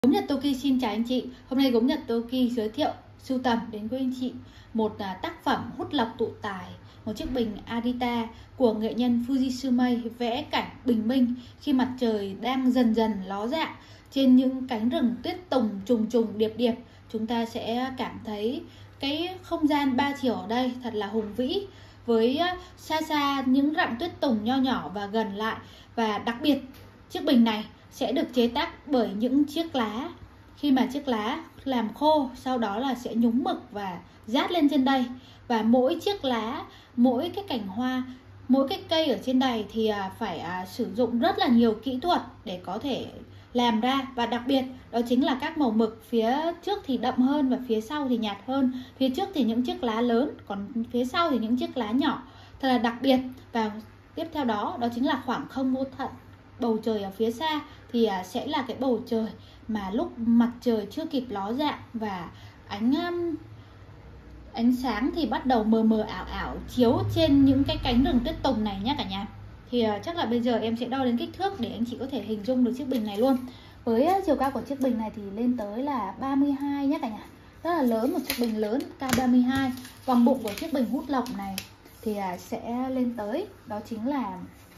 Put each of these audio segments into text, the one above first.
Gốm Nhật Toki xin chào anh chị. Hôm nay Gốm Nhật Toki giới thiệu sưu tầm đến với anh chị một tác phẩm hút lọc tụ tài, một chiếc bình Adita của nghệ nhân Fujisumei vẽ cảnh bình minh khi mặt trời đang dần dần ló dạng trên những cánh rừng tuyết tùng trùng trùng điệp điệp. Chúng ta sẽ cảm thấy cái không gian ba chiều ở đây thật là hùng vĩ, với xa xa những rặng tuyết tùng nho nhỏ và gần lại. Và đặc biệt chiếc bình này sẽ được chế tác bởi những chiếc lá. Khi mà chiếc lá làm khô, sau đó là sẽ nhúng mực và dát lên trên đây. Và mỗi chiếc lá, mỗi cái cành hoa, mỗi cái cây ở trên đây thì phải sử dụng rất là nhiều kỹ thuật để có thể làm ra. Và đặc biệt đó chính là các màu mực, phía trước thì đậm hơn và phía sau thì nhạt hơn. Phía trước thì những chiếc lá lớn, còn phía sau thì những chiếc lá nhỏ, thật là đặc biệt. Và tiếp theo đó chính là khoảng không vô tận. Bầu trời ở phía xa thì sẽ là cái bầu trời mà lúc mặt trời chưa kịp ló dạng và ánh sáng thì bắt đầu mờ mờ ảo ảo chiếu trên những cái cánh rừng tuyết tùng này nhé cả nhà. Thì chắc là bây giờ em sẽ đo đến kích thước để anh chị có thể hình dung được chiếc bình này luôn. Với chiều cao của chiếc bình này thì lên tới là 32 nhé cả nhà, rất là lớn, một chiếc bình lớn cao 32. Vòng bụng của chiếc bình hút lọc này thì sẽ lên tới đó chính là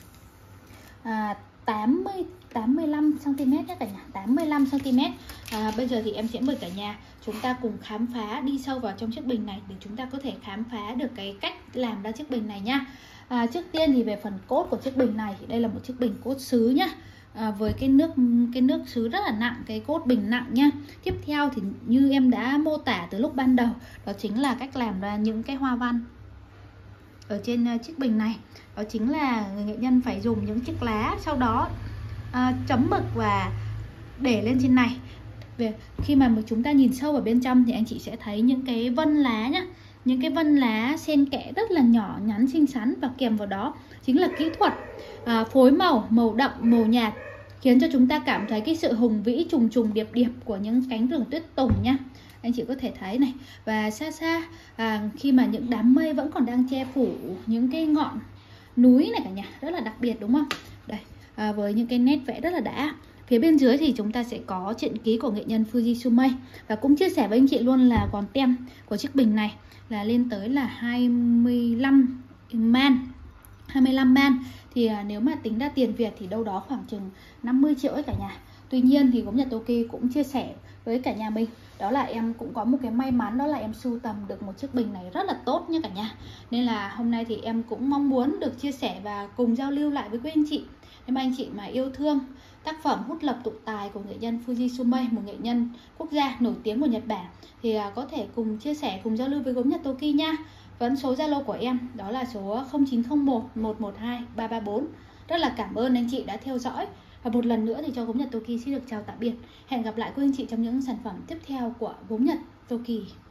85 cm nhé cả nhà, 85 cm. Bây giờ thì em sẽ mời cả nhà chúng ta cùng khám phá, đi sâu vào trong chiếc bình này để chúng ta có thể khám phá được cái cách làm ra chiếc bình này nha. Trước tiên thì về phần cốt của chiếc bình này thì đây là một chiếc bình cốt sứ nhá. Với cái nước sứ rất là nặng, cái cốt bình nặng nha. Tiếp theo thì như em đã mô tả từ lúc ban đầu, đó chính là cách làm ra những cái hoa văn ở trên chiếc bình này. Đó chính là người nghệ nhân phải dùng những chiếc lá, sau đó chấm mực và để lên trên này. Khi mà chúng ta nhìn sâu vào bên trong thì anh chị sẽ thấy những cái vân lá nhá, những cái vân lá xen kẽ rất là nhỏ nhắn xinh xắn, và kèm vào đó chính là kỹ thuật phối màu, màu đậm, màu nhạt, khiến cho chúng ta cảm thấy cái sự hùng vĩ trùng trùng điệp điệp của những cánh rừng tuyết tùng nhá. Anh chị có thể thấy này, và xa xa khi mà những đám mây vẫn còn đang che phủ những cái ngọn núi này cả nhà, rất là đặc biệt đúng không? Đây, với những cái nét vẽ rất là đã. Phía bên dưới thì chúng ta sẽ có truyện ký của nghệ nhân Fujisumei, và cũng chia sẻ với anh chị luôn là còn tem của chiếc bình này là lên tới là 25 man. Thì nếu mà tính ra tiền Việt thì đâu đó khoảng chừng 50 triệu ấy cả nhà. Tuy nhiên thì Gốm Nhật Toki cũng chia sẻ với cả nhà mình, đó là em cũng có một cái may mắn, đó là em sưu tầm được một chiếc bình này rất là tốt nha cả nhà. Nên là hôm nay thì em cũng mong muốn được chia sẻ và cùng giao lưu lại với quý anh chị. Nếu mà anh chị mà yêu thương tác phẩm hút lọc tụ tài của nghệ nhân Fujisumei, một nghệ nhân quốc gia nổi tiếng của Nhật Bản, thì có thể cùng chia sẻ, cùng giao lưu với Gốm Nhật Toki nha. Vẫn số Zalo của em đó là số 0901 112 334. Rất là cảm ơn anh chị đã theo dõi. Và một lần nữa thì cho Gốm Nhật Toki xin được chào tạm biệt. Hẹn gặp lại quý anh chị trong những sản phẩm tiếp theo của Gốm Nhật Toki.